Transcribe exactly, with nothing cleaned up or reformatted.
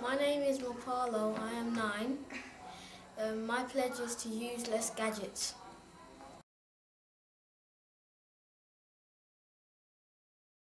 My name is Mopaulo, I am nine. Um, my pledge is to use less gadgets.